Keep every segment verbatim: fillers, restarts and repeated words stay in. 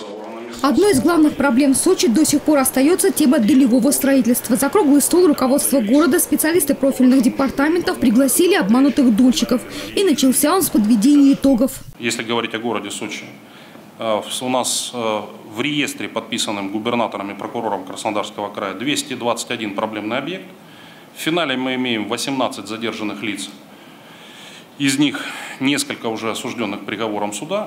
Одной из главных проблем в Сочи до сих пор остается тема долевого строительства. За круглый стол руководство города, специалисты профильных департаментов пригласили обманутых дольщиков. И начался он с подведения итогов. Если говорить о городе Сочи, у нас в реестре, подписанном губернатором и прокурором Краснодарского края, двести двадцать один проблемный объект. В финале мы имеем восемнадцать задержанных лиц. Из них несколько уже осужденных приговором суда,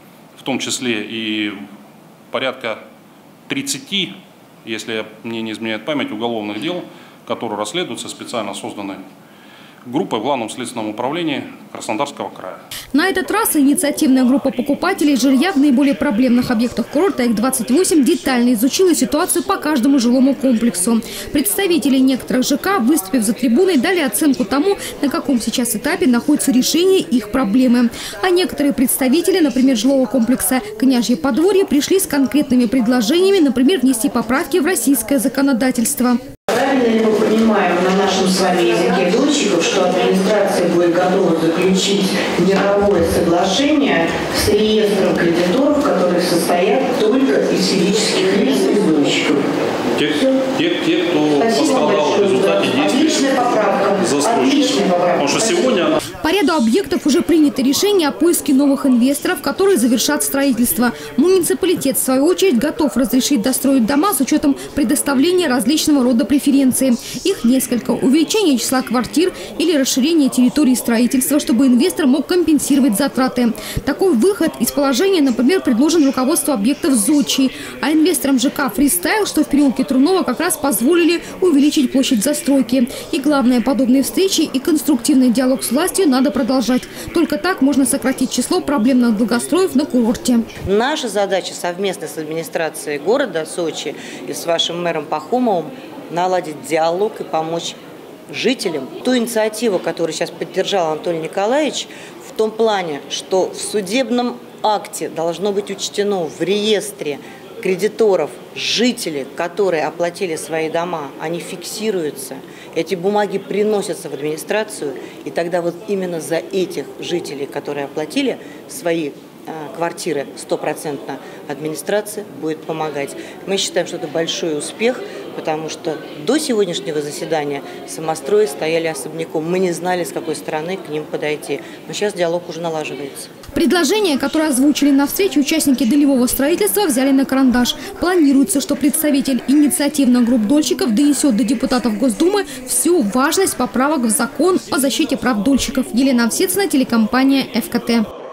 в том числе и порядка тридцати, если мне не изменяет память, уголовных дел, которые расследуются специально созданной группой в Главном следственном управлении Краснодарского края. На этот раз инициативная группа покупателей жилья в наиболее проблемных объектах курорта, их двадцать восемь, детально изучила ситуацию по каждому жилому комплексу. Представители некоторых ЖК, выступив за трибуной, дали оценку тому, на каком сейчас этапе находится решение их проблемы. А некоторые представители, например, жилого комплекса «Княжье подворье», пришли с конкретными предложениями, например, внести поправки в российское законодательство. Правильно ли мы понимаем на нашем с вами языке дольщиков, что администрация будет готова заключить мировое соглашение с реестром кредиторов, которые состоят только из физических лиц и дольщиков? Те, те, те, кто пострадал в результате действий застройщика. Потому что сегодня... По ряду объектов уже принято решение о поиске новых инвесторов, которые завершат строительство. Муниципалитет, в свою очередь, готов разрешить достроить дома с учетом предоставления различного рода преференций. Их несколько. Увеличение числа квартир или расширение территории строительства, чтобы инвестор мог компенсировать затраты. Такой выход из положения, например, предложен руководству объектов Зодчий. А инвесторам ЖК «Фристайл», что в переулке Трунова, как раз позволили увеличить площадь застройки. И главное, подобные встречи и конструктивный диалог с властью надо продолжать. Только так можно сократить число проблемных долгостроев на курорте. Наша задача совместно с администрацией города Сочи и с вашим мэром Пахомовым наладить диалог и помочь жителям. Ту инициативу, которую сейчас поддержал Анатолий Николаевич, в том плане, что в судебном акте должно быть учтено в реестре кредиторов, жители, которые оплатили свои дома, они фиксируются. Эти бумаги приносятся в администрацию, и тогда вот именно за этих жителей, которые оплатили свои э, квартиры стопроцентно, администрация будет помогать. Мы считаем, что это большой успех, потому что до сегодняшнего заседания самострои стояли особняком. Мы не знали, с какой стороны к ним подойти. Но сейчас диалог уже налаживается. Предложения, которые озвучили на встрече участники долевого строительства, взяли на карандаш. Планируется, что представитель инициативных групп дольщиков донесет до депутатов Госдумы всю важность поправок в закон о защите прав дольщиков. Елена Овсецина, телекомпания эф ка тэ.